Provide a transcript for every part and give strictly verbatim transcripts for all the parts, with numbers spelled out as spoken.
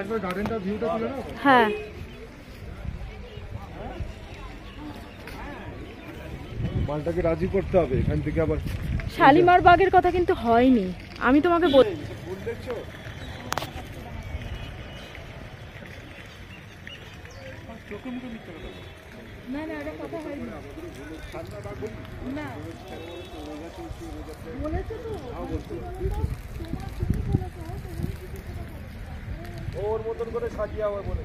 হ্যাঁ মালটাকে রাজি করতে হবে এখান থেকে আবার শালিমার বাগের কথা কিন্তু হয়নি, আমি তোমাকে বল দেখছো চোখে মুখে মিথ্যা কথা না না এটা কথা হয়নি না বলেছো তো ওর মতন করে সাজিয়ে আবার বলে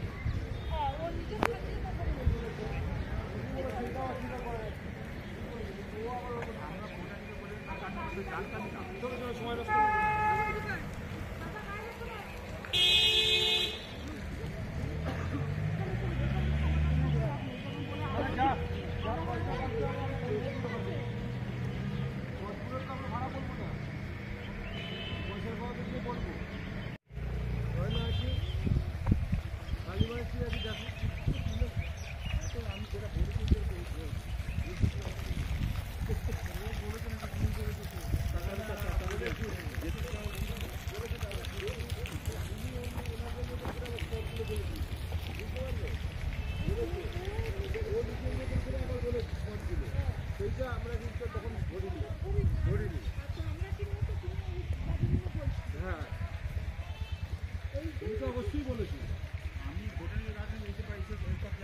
অবশ্যই বলেছি আমি ভোটারের রাজ্যে এসে পাইছি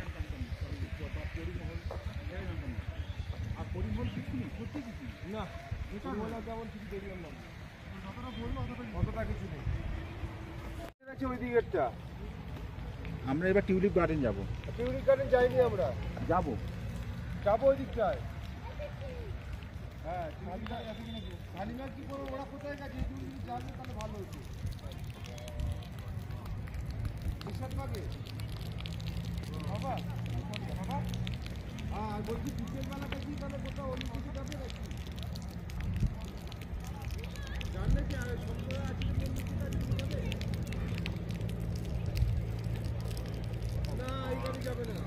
পরিমহল আর পরিমহল কিছু নেই সত্যি কিছু না পরিমহল যেমন কিছু দেখলাম না যতটা বললো অতটা কিছু নেই ওই দিকেরটা আমরা এবার টিউলিপ গার্ডেন যাবো টিউলিপ গার্ডেন যাইনি আমরা যাবো যাবো ওই দিকটায় হ্যাঁ শালিমার কি করবো ওরা কোথায় গেছে জানলে তাহলে ভালো হতো বাবা বাবা হ্যাঁ বলছি বিকেলবেলা দেখি তাহলে কোথাও অন্য কিছু যাবে নাকি জানলে কি আর সন্ধ্যা আজকে না এই গাড়ি যাবে না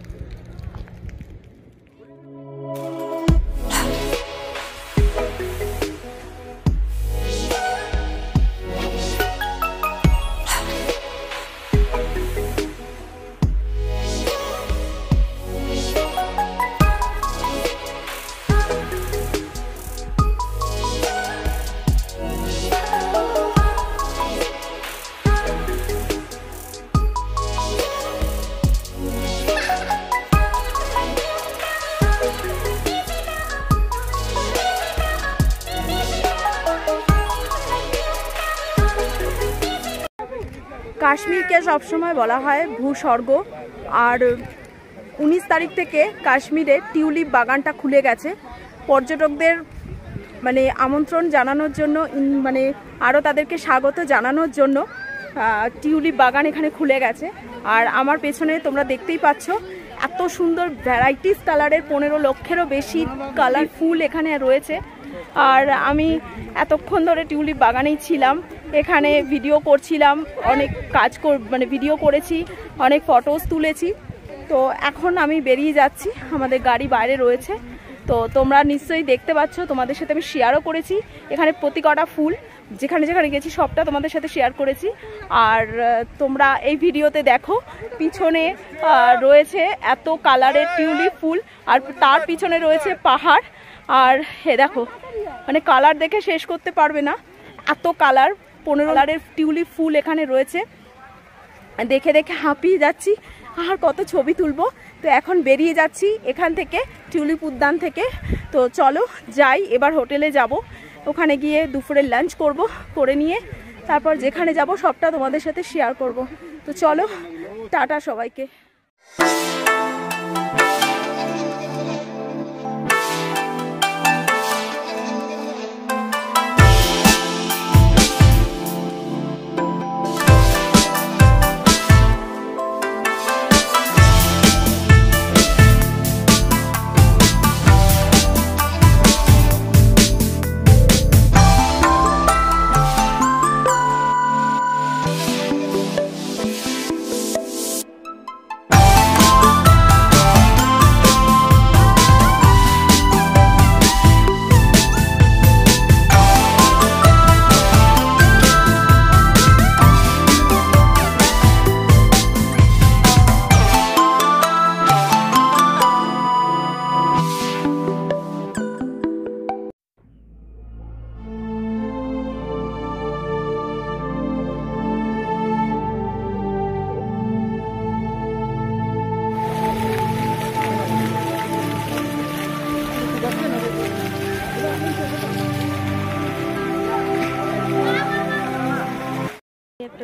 কাশ্মীরকে সবসময় বলা হয় ভূস্বর্গ, আর উনিশ তারিখ থেকে কাশ্মীরে টিউলিপ বাগানটা খুলে গেছে পর্যটকদের মানে আমন্ত্রণ জানানোর জন্য, মানে আরও তাদেরকে স্বাগত জানানোর জন্য টিউলিপ বাগান এখানে খুলে গেছে। আর আমার পেছনে তোমরা দেখতেই পাচ্ছ এত সুন্দর ভ্যারাইটিস কালারের পনেরো লক্ষেরও বেশি কালার ফুল এখানে রয়েছে। আর আমি এতক্ষণ ধরে টিউলিপ বাগানেই ছিলাম, এখানে ভিডিও করছিলাম, অনেক কাজ কর মানে ভিডিও করেছি, অনেক ফটোস তুলেছি। তো এখন আমি বেরিয়ে যাচ্ছি, আমাদের গাড়ি বাইরে রয়েছে। তো তোমরা নিশ্চয়ই দেখতে পাচ্ছ, তোমাদের সাথে আমি শেয়ারও করেছি এখানে প্রতি কটা ফুল, যেখানে যেখানে গেছি সবটা তোমাদের সাথে শেয়ার করেছি। আর তোমরা এই ভিডিওতে দেখো পিছনে রয়েছে এত কালারের টিউলিপ ফুল, আর তার পিছনে রয়েছে পাহাড়। আর হে দেখো, মানে কালার দেখে শেষ করতে পারবে না, এত কালার, পনেরো কালারের টিউলিপ ফুল এখানে রয়েছে। দেখে দেখে হাঁপিয়ে যাচ্ছি, আর কত ছবি তুলবো। তো এখন বেরিয়ে যাচ্ছি এখান থেকে, টিউলিপ উদ্যান থেকে। তো চলো যাই, এবার হোটেলে যাব, ওখানে গিয়ে দুপুরের লাঞ্চ করব, করে নিয়ে তারপর যেখানে যাব সবটা তোমাদের সাথে শেয়ার করব। তো চলো, টাটা সবাইকে।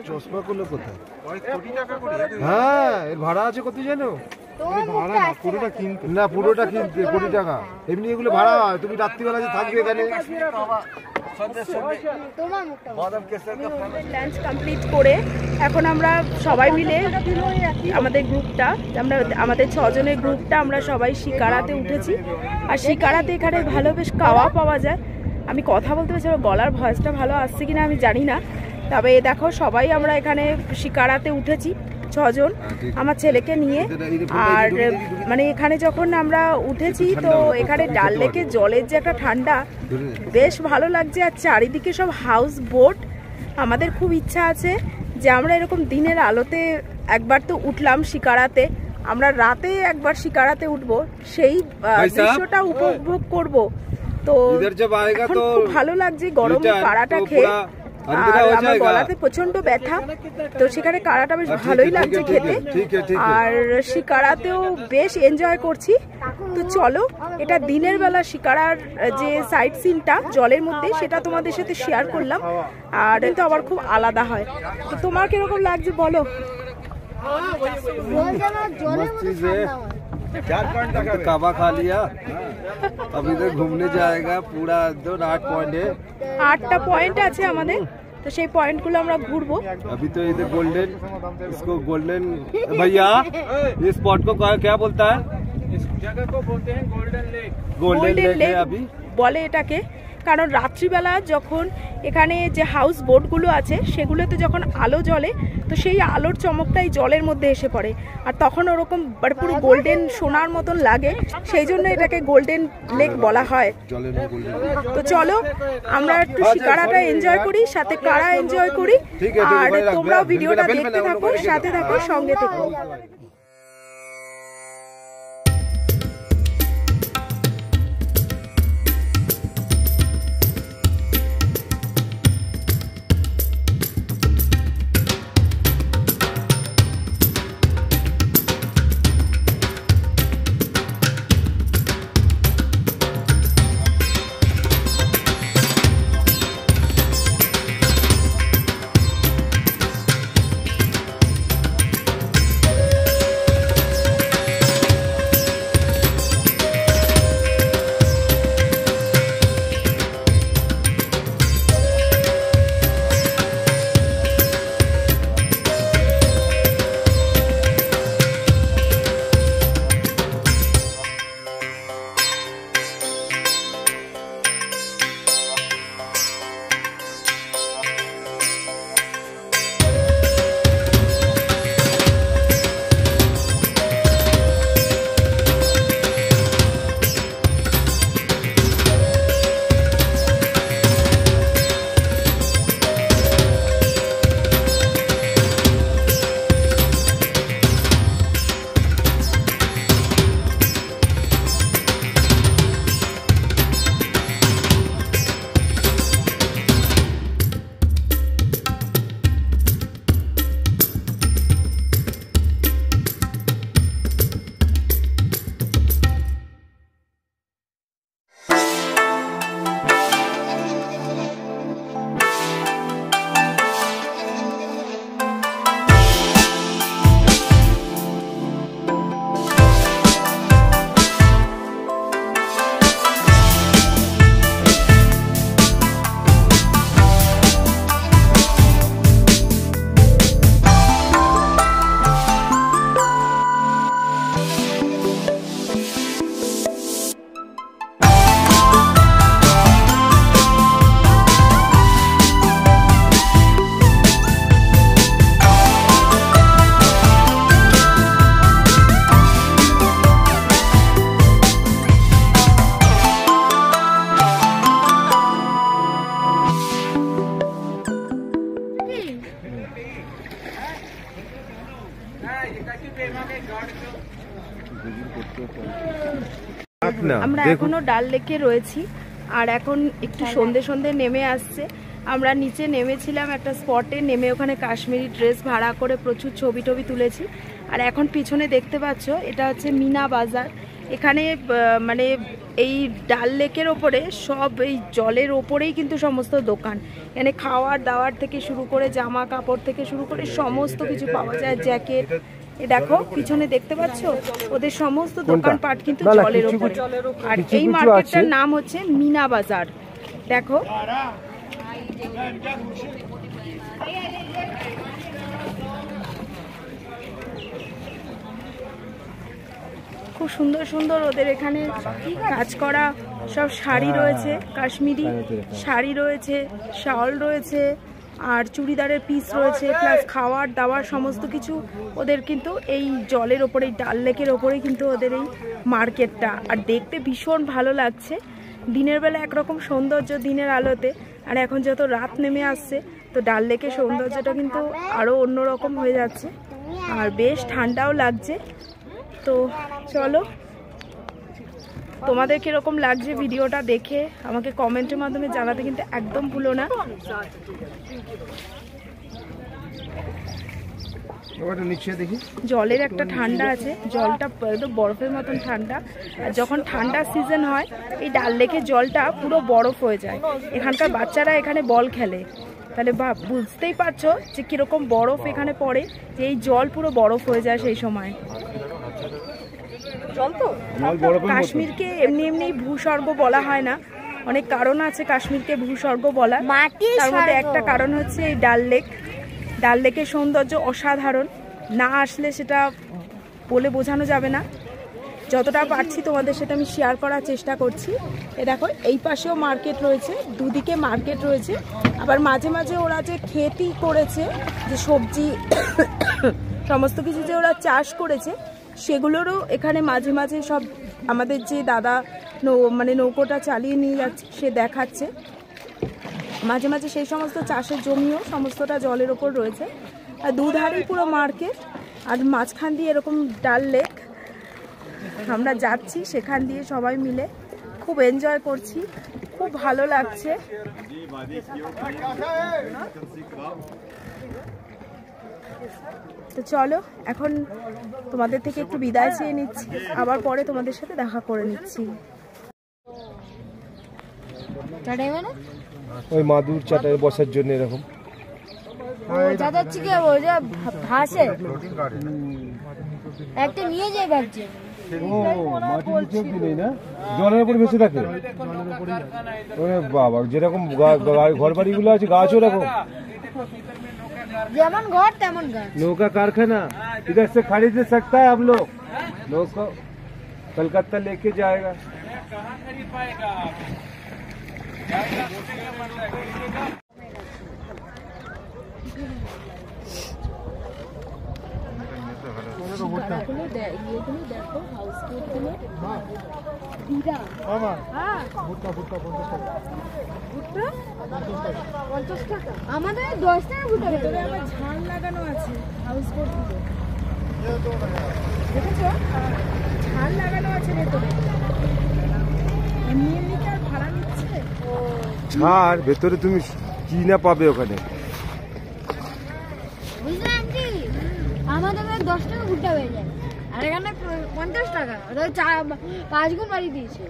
চশমা করলো কোথায়? হ্যাঁ, এর ভাড়া আছে কত জানো? পুরোটা কিনতে না, পুরোটা কিনতে কোটি টাকা। এমনি এগুলো ভাড়া হয়, তুমি রাত্রিবেলা যে থাকবে এখানে। লাঞ্চ কমপ্লিট করে এখন আমরা সবাই মিলে আমাদের গ্রুপটা আমরা আমাদের ছজনের গ্রুপটা আমরা সবাই শিকারাতে উঠেছি। আর শিকারাতে এখানে ভালো বেশ কাওয়া পাওয়া যায়। আমি কথা বলতে পারছি, গলার ভয়েসটা ভালো আসছে কিনা আমি জানি না। তবে দেখো সবাই আমরা এখানে শিকারাতে উঠেছি ছজন, আমার ছেলেকে নিয়ে। আর মানে এখানে যখন আমরা উঠেছি তো এখানে ডাল লেকে জলের যে একটা ঠান্ডা বেশ ভালো লাগছে। আর চারিদিকে সব হাউস বোট। আমাদের খুব ইচ্ছা আছে যে আমরা এরকম দিনের আলোতে একবার তো উঠলাম শিকারাতে, আমরা রাতে একবার শিকারাতে উঠবো, সেই দৃশ্যটা উপভোগ করব। তো এখন খুব ভালো লাগছে গরমে কাড়াটা খেয়ে। আর আমার গলাতে প্রচন্ড ব্যথা, তো সেখানে কাড়াটা বেশ ভালোই লাগছে খেতে। আর শিকারাতেও বেশ এনজয় করছি। তো চলো, এটা দিনের বেলা শিকারার যে সাইট সিনটা জলের মধ্যে সেটা তোমাদের সাথে শেয়ার করলাম। আর এটা আবার খুব আলাদা হয়। তো তোমার কিরকম লাগছে বলো? काबा खा लिया, अभी तो घूमने जाएगा पूरा दो आठ पॉइंट है। आठटा पॉइंट আছে আমাদের, तो সেই পয়েন্টগুলো আমরা ঘুরবো। अभी तो इधर गोल्डन, इसको गोल्डन भैया इस स्पॉट को क्या बोलता है? इस जगह को बोलते हैं गोल्डन लेक। गोल्डन लेक है अभी বলে এটাকে, কারণ রাত্রিবেলা যখন এখানে যে হাউস বোটগুলো আছে সেগুলোতে যখন আলো জ্বলে তো সেই আলোর চমকটাই জলের মধ্যে এসে পড়ে। আর তখন ওরকম পুরো গোল্ডেন সোনার মতন লাগে, সেই জন্য এটাকে গোল্ডেন লেক বলা হয়। তো চলো আমরা একটু শিকারাটা এনজয় করি, সাথে কাড়া এনজয় করি। আর তোমরাও ভিডিওটা দেখতে থাকো, সাথে থাকো, সঙ্গে থেকো। আমরা এখনো ডাল লেকে রয়েছি আর এখন একটু সন্ধে সন্ধে নেমে আসছে। আমরা নিচে নেমেছিলাম একটা স্পটে, নেমে ওখানে কাশ্মীরি ড্রেস ভাড়া করে প্রচুর ছবি টবি তুলেছি। আর এখন পিছনে দেখতে পাচ্ছ এটা হচ্ছে মিনা বাজার। এখানে মানে এই ডাল লেকের ওপরে সব এই জলের ওপরেই কিন্তু সমস্ত দোকান, এখানে খাওয়ার দাওয়ার থেকে শুরু করে জামা কাপড় থেকে শুরু করে সমস্ত কিছু পাওয়া যায়, জ্যাকেট। এ দেখো পিছনে দেখতে পাচ্ছ ওদের সমস্ত দোকানপাট কিন্তু জলের ওপরে। আর এই মার্কেটটার নাম হচ্ছে মিনা বাজার। দেখো খুব সুন্দর সুন্দর ওদের এখানে কাজ করা সব শাড়ি রয়েছে, কাশ্মীরি শাড়ি রয়েছে, শাল রয়েছে, আর চুড়িদারের পিস রয়েছে, প্লাস খাওয়ার দাওয়ার সমস্ত কিছু ওদের কিন্তু এই জলের ওপরে, ডাল লেকের ওপরেই কিন্তু ওদের এই মার্কেটটা। আর দেখতে ভীষণ ভালো লাগছে, দিনের বেলা একরকম সৌন্দর্য দিনের আলোতে, আর এখন যত রাত নেমে আসছে তো ডাল লেকের সৌন্দর্যটা কিন্তু আরও অন্যরকম হয়ে যাচ্ছে, আর বেশ ঠান্ডাও লাগছে। তো চলো, তোমাদের কিরকম লাগছে ভিডিওটা দেখে আমাকে কমেন্টের মাধ্যমে জানাতে কিন্তু একদম ভুলো না। জলের একটা ঠান্ডা আছে, জলটা একদম বরফের মতন ঠান্ডা, আর যখন ঠান্ডার সিজন হয় এই ডাল লেকের জলটা পুরো বরফ হয়ে যায়। এখানকার বাচ্চারা এখানে বল খেলে, তাহলে ভাব বুঝতেই পারছো যে কিরকম বরফ এখানে পড়ে, যে এই জল পুরো বরফ হয়ে যায় সেই সময়। কাশ্মীরকে এমনি এমনি ভূস্বর্গ বলা হয় না, অনেক কারণ আছে কাশ্মীরকে ভূস্বর্গ বলা। তার মধ্যে একটা কারণ হচ্ছে এই ডাল লেক। ডাল লেকের সৌন্দর্য অসাধারণ, না আসলে সেটা বলে বোঝানো যাবে না। যতটা পারছি তোমাদের সাথে আমি শেয়ার করার চেষ্টা করছি। এ দেখো এই পাশেও মার্কেট রয়েছে, দুদিকে মার্কেট রয়েছে, আবার মাঝে মাঝে ওরা যে ক্ষেতই করেছে, যে সবজি সমস্ত কিছু যে ওরা চাষ করেছে সেগুলোরও এখানে মাঝে মাঝে সব আমাদের যে দাদা নৌ মানে নৌকোটা চালিয়ে নিয়ে যাচ্ছে সে দেখাচ্ছে, মাঝে মাঝে সেই সমস্ত চাষের জমিও সমস্তটা জলের ওপর রয়েছে। আর দুধারেই পুরো মার্কেট, আর মাঝখান দিয়ে এরকম ডাল লেক। আমরা যাচ্ছি সেখান দিয়ে সবাই মিলে, খুব এনজয় করছি, খুব ভালো লাগছে। তো চলো এখন তোমাদের থেকে একটু বিদায় চেয়ে নিচ্ছি, আবার পরে তোমাদের সাথে দেখা করে নিচ্ছি। ওই মাদুর চাটায় বসার জন্য এরকম ভাসে একটা নিয়ে যাই ভাবছি। জলের উপর ভেসে থাকে। বাবা, যেরকম ঘর বাড়ি গুলো আছে গাছ ওরকম, যেমন ঘর তেমন গাছ। नौका कारखाना इधर से खरीद सकता है हम लोग, नौका कलकत्ता लेके जाएगा। আমাদের দশ টাকা ভুট্টা, ভেতরে আবার ঝাল লাগানো আছে হাউস বোট গুলো, দেখেছো? ঝাল লাগানো আছে ভেতরে, এমনি এমনি আর ভাড়া নিচ্ছে। ছাড়, ভেতরে তুমি কি না পাবে ওখানে। বুঝলে আন্টি, আমাদের দশ টাকা ভুট্টা হয়ে যায়, আর এখানে পঞ্চাশ টাকা, পাঁচ গুণ বাড়ি দিয়েছে।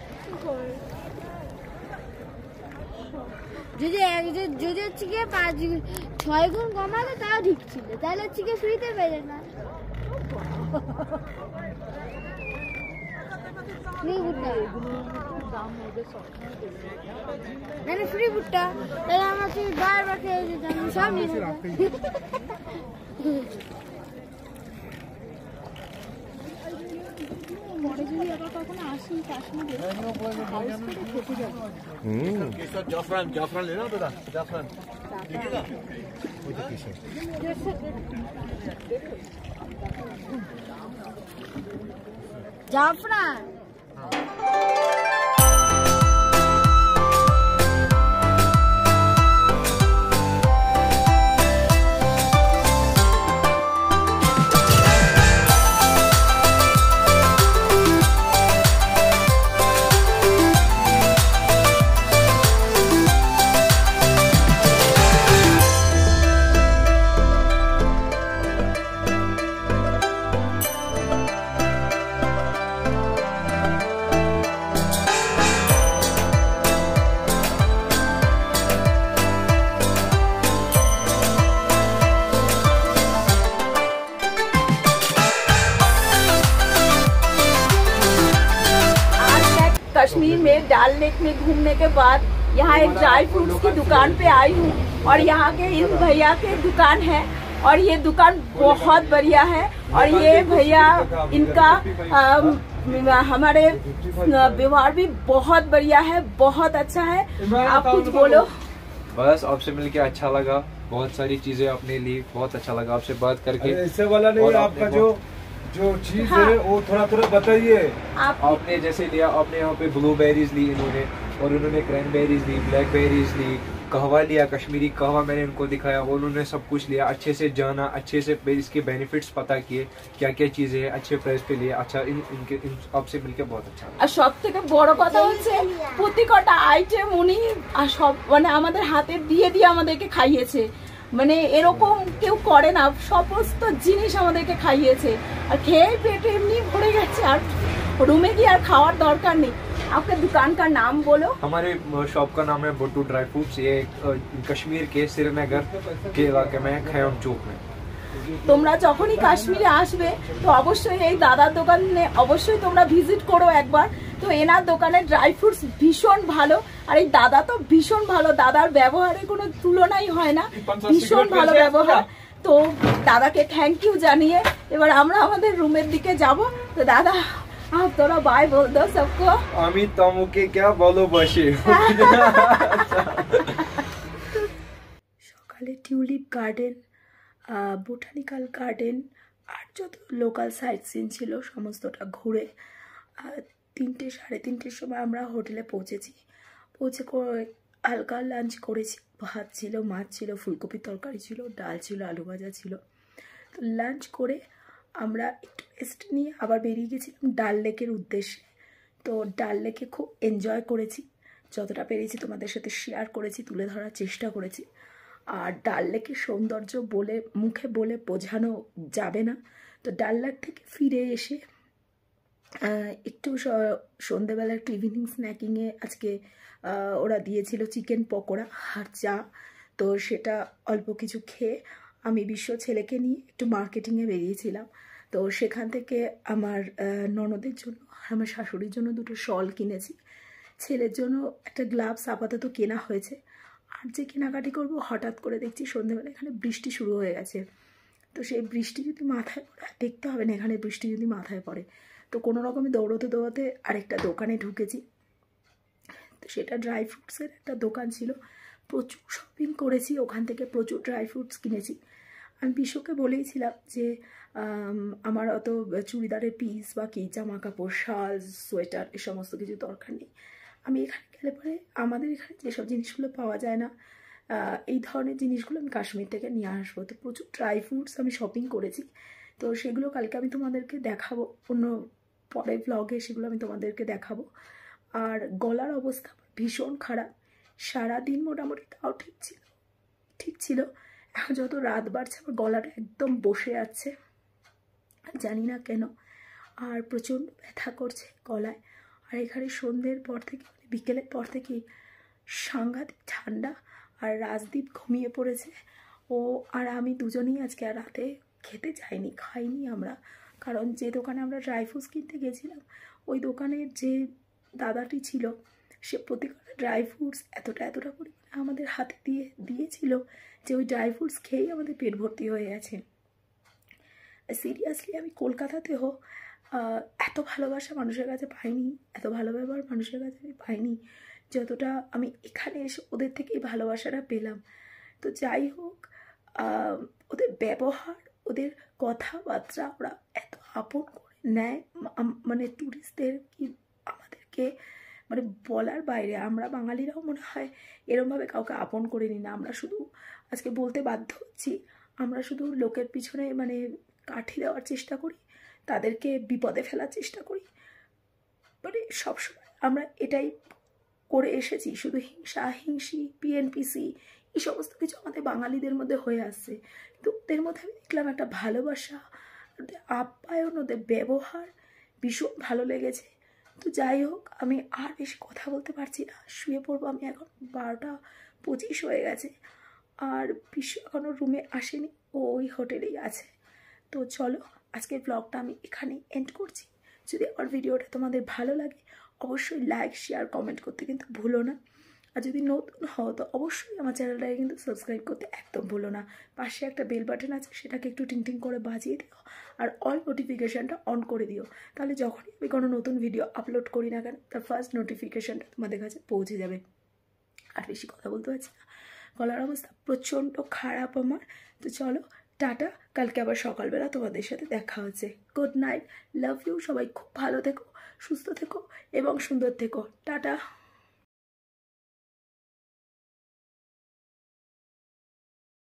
যদি যদি হচ্ছে গিয়ে পাঁচ ছয় গুণ কমাতো তাও ঠিক ছিল, তাহলে হচ্ছে গিয়ে ফ্রিতে পেয়ে না। ফ্রি ভুট্টা মানে ফ্রি ভুট্টা, তাহলে আমার তুমি বারবার খেয়ে যেতাম, সব নিয়ে পরে যদি আবার কখনো আসি কাশ্মীরে খেতে যাবো। জাফরান জাফরান লেনা দাদা, জাফরান জাফরান में डाल लेक में घूमने के बाद यहाँ एक ड्राई फ्रूट्स की दुकान पे आई हूँ और यहाँ के इस भैया के दुकान है और ये दुकान बहुत बढ़िया है और ये भैया इनका आ, हमारे व्यवहार भी बहुत बढ़िया है, बहुत अच्छा है। आप कुछ बोलो। बस आपसे मिलके अच्छा लगा, बहुत सारी चीजें आपने ली, बहुत अच्छा लगा आपसे बात करके। ऐसे वाला नहीं, आपका जो जो चीज हाँ। है वो थोड़ा थोड़ा बताइए। आप... आपने जैसे लिया, आपने यहाँ पे ब्लूबेरीज ली इन्होंने और उन्होंने क्रैनबेरीज ली, ब्लैकबेरीज ली, कहवा लिया, कश्मीरी कहवा मैंने उनको दिखाया, उन्होंने सब कुछ लिया, अच्छे से जाना, अच्छे से इसके बेनिफिट्स पता किए, क्या क्या चीजें हैं, अच्छे प्राइस पे लिए। अच्छा इन इनके इन आपसे मिलके बहुत अच्छा। আর সবথেকে বড় কথা হচ্ছে প্রতিটা আইটেম উনি সব মানে আমাদের হাতে দিয়ে দিয়ে আমাদেরকে খাইয়েছে, মানে এরকম কেউ করে না, সমস্ত জিনিস আমাদেরকে খাইয়েছে আর খেয়ে পেটে এমনি ভরে গেছে আর रूमे की यार खावर दरकार नहीं। आपके दुकान का नाम बोलो। हमारे शॉप का नाम है बुट्टू ड्राई फ्रूट्स, ये कश्मीर के श्रीनगर के इलाके में खयाम चौक में। তোমরা যখনই কাশ্মীরে আসবে তো অবশ্যই এই দাদার দোকানে অবশ্যই তোমরা ভিজিট করো একবার। তো এনার দোকানে ড্রাই ফ্রুটস ভীষণ ভালো আর এই দাদা তো ভীষণ ভালো, দাদার ব্যবহারে কোনো তুলনাই হয় না, ভীষণ ভালো ব্যবহার। তো দাদাকে থ্যাংক ইউ জানিয়ে এবার আমরা আমাদের রুমের দিকে যাব। তো দাদা आप थोड़ा बाय बोल दो सबको। আমি তোমাকে क्या বলো বসে। সকালে টিউলিপ গার্ডেন, বোটানিক্যাল গার্ডেন আর যত লোকাল সাইট সিন ছিল সমস্তটা ঘুরে তিনটে সাড়ে তিনটের সময় আমরা হোটেলে পৌঁছেছি। পৌঁছে হালকা লাঞ্চ করেছি, ভাত ছিল, মাছ ছিল, ফুলকপির তরকারি ছিল, ডাল ছিল, আলু ভাজা ছিল। তো লাঞ্চ করে আমরা একটু রেস্ট নিয়ে আবার বেরিয়ে গেছিলাম ডাল লেকের উদ্দেশ্যে। তো ডাল লেকে খুব এনজয় করেছি, যতটা পেরেছি তোমাদের সাথে শেয়ার করেছি, তুলে ধরার চেষ্টা করেছি। আর ডাল লেকের সৌন্দর্য বলে মুখে বলে বোঝানো যাবে না। তো ডাল লেক থেকে ফিরে এসে একটু সন্ধেবেলা একটু ইভিনিং স্ন্যাকিংয়ে আজকে ওরা দিয়েছিল চিকেন পকোড়া আর চা, তো সেটা অল্প কিছু খেয়ে আমি বিশ্ব ছেলেকে নিয়ে একটু মার্কেটিংয়ে বেরিয়েছিলাম। তো সেখান থেকে আমার ননদের জন্য আর আমার শাশুড়ির জন্য দুটো শল কিনেছি, ছেলের জন্য একটা গ্লাভস আপাতত কেনা হয়েছে। আর যে কেনাকাটি করব হঠাৎ করে দেখছি সন্ধ্যেবেলা এখানে বৃষ্টি শুরু হয়ে গেছে। তো সেই বৃষ্টি যদি মাথায় পড়ে, দেখতে হবে না এখানে বৃষ্টি যদি মাথায় পড়ে, তো কোনো রকমে দৌড়তে দৌড়াতে আরেকটা দোকানে ঢুকেছি। তো সেটা ড্রাই ফ্রুটসের একটা দোকান ছিল, প্রচুর শপিং করেছি, ওখান থেকে প্রচুর ড্রাই ফ্রুটস কিনেছি। আমি বিশ্বকে বলেইছিলাম যে আমার অত চুড়িদারের পিস বা কি জামা কাপড়, শাল, সোয়েটার এ সমস্ত কিছু দরকার নেই। আমি এখানে গেলে পরে আমাদের এখানে যেসব জিনিসগুলো পাওয়া যায় না এই ধরনের জিনিসগুলো আমি কাশ্মীর থেকে নিয়ে আসবো। তো প্রচুর ড্রাই ফ্রুটস আমি শপিং করেছি, তো সেগুলো কালকে আমি তোমাদেরকে দেখাবো, অন্য পরে ব্লগে সেগুলো আমি তোমাদেরকে দেখাবো। আর গলার অবস্থা ভীষণ খারাপ, সারাদিন মোটামুটি তাও ঠিক ছিল ঠিক ছিল এখন যত রাত বাড়ছে আমার গলাটা একদম বসে যাচ্ছে, জানি না কেন, আর প্রচণ্ড ব্যথা করছে গলায়। আর এখানে সন্ধ্যের পর থেকে মানে বিকেলের পর থেকে সাংঘাতিক ঠান্ডা, আর রাজদীপ ঘুমিয়ে পড়েছে, ও আর আমি দুজনেই আজকে আর রাতে খেতে যাইনি, খাইনি আমরা। কারণ যে দোকানে আমরা ড্রাই ফ্রুটস কিনতে গেছিলাম ওই দোকানের যে দাদাটি ছিল সে প্রতিটা ড্রাই ফ্রুটস এতটা এতটা পরিমাণে আমাদের হাতে দিয়ে দিয়েছিল যে ওই ড্রাই ফ্রুটস খেয়েই আমাদের পেট ভর্তি হয়ে গেছে। সিরিয়াসলি আমি কলকাতাতেও এত ভালোবাসা মানুষের কাছে পাইনি, এত ভালো ব্যবহার মানুষের কাছে আমি পাইনি যতটা আমি এখানে এসে ওদের থেকেই ভালোবাসাটা পেলাম। তো যাই হোক, ওদের ব্যবহার, ওদের কথাবার্তা ওরা এত আপন করে নেয়, মানে ট্যুরিস্টদের কি আমাদেরকে মানে বলার বাইরে। আমরা বাঙালিরাও মনে হয় এরমভাবে কাউকে আপন করে নিই না, আমরা শুধু আজকে বলতে বাধ্য হচ্ছি, আমরা শুধু লোকের পিছনে মানে কাঠি দেওয়ার চেষ্টা করি, তাদেরকে বিপদে ফেলার চেষ্টা করি, মানে সবসময় আমরা এটাই করে এসেছি। শুধু হিংসা হিংসি পিএনপিসি এই সমস্ত কিছু আমাদের বাঙালিদের মধ্যে হয়ে আসছে, কিন্তু ওদের মধ্যে আমি দেখলাম একটা ভালোবাসা, ওদের আপ্যায়ন, ওদের ব্যবহার ভীষণ ভালো লেগেছে। তো যাই হোক, আমি আর বেশি কথা বলতে পারছি না, শুয়ে পড়বো আমি, এখন বারোটা পঁচিশ হয়ে গেছে। আর বিশ্ব এখনও রুমে আসেনি, ও ওই হোটেলেই আছে। তো চলো আজকের ব্লগটা আমি এখানেই এন্ড করছি। যদি আমার ভিডিওটা তোমাদের ভালো লাগে অবশ্যই লাইক শেয়ার কমেন্ট করতে কিন্তু ভুলো না। আর যদি নতুন হও তো অবশ্যই আমার চ্যানেলটাকে কিন্তু সাবস্ক্রাইব করতে একদম ভুলো না। পাশে একটা বেল বাটন আছে, সেটাকে একটু টিং টিং করে বাজিয়ে দিও আর অল নোটিফিকেশানটা অন করে দিও। তাহলে যখনই আমি কোনো নতুন ভিডিও আপলোড করি না কেন তার ফার্স্ট নোটিফিকেশানটা তোমাদের কাছে পৌঁছে যাবে। আর বেশি কথা বলতে পারছি না, গলার অবস্থা প্রচণ্ড খারাপ আমার। তো চলো টাটা, কালকে আবার সকালবেলা তোমাদের সাথে দেখা হচ্ছে। গুড নাইট, লাভ ইউ, সবাই খুব ভালো থেকো, সুস্থ থেকো এবং সুন্দর থেকো। টাটা।